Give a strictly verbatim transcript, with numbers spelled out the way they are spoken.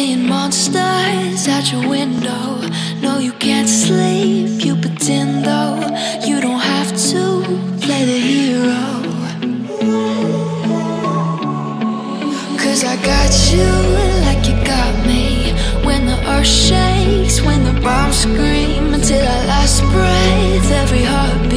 seeing monsters out your window. No, you can't sleep, you pretend though. You don't have to play the hero, 'cause I got you like you got me. When the earth shakes, when the bombs scream, until our last breath, every heartbeat.